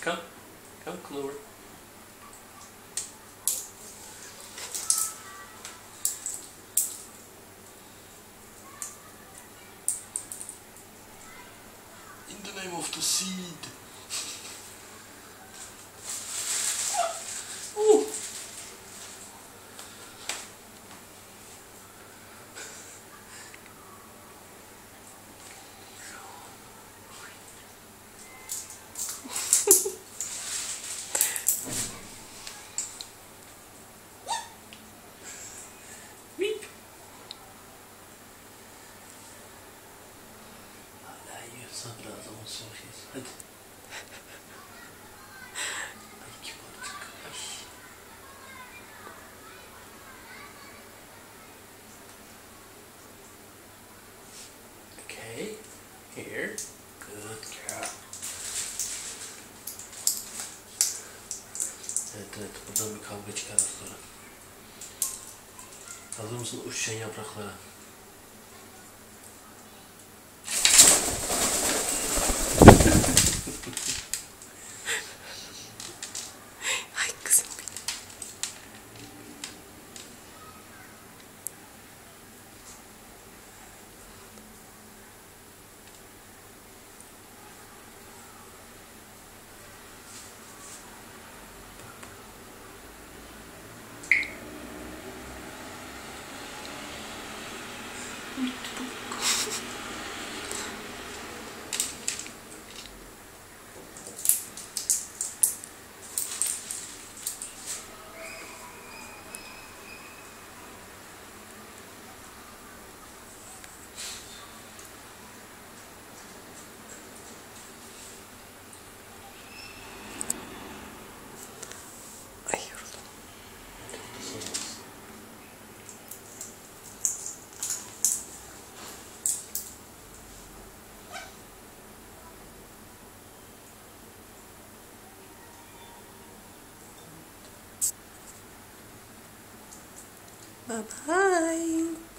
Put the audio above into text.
Come. Come, Clover. In the name of the seed. Ooh. Meep. Hala yiyorsan biraz ama soracağız. Hadi. Ay kibarcık. Ay. Okay. Here. Good girl. Evet, buradan bir kavga çıkar az sonra. Hazır mısın uçuşan yapraklara? Ay kızım benim. Ay yoruldum. Bye bye.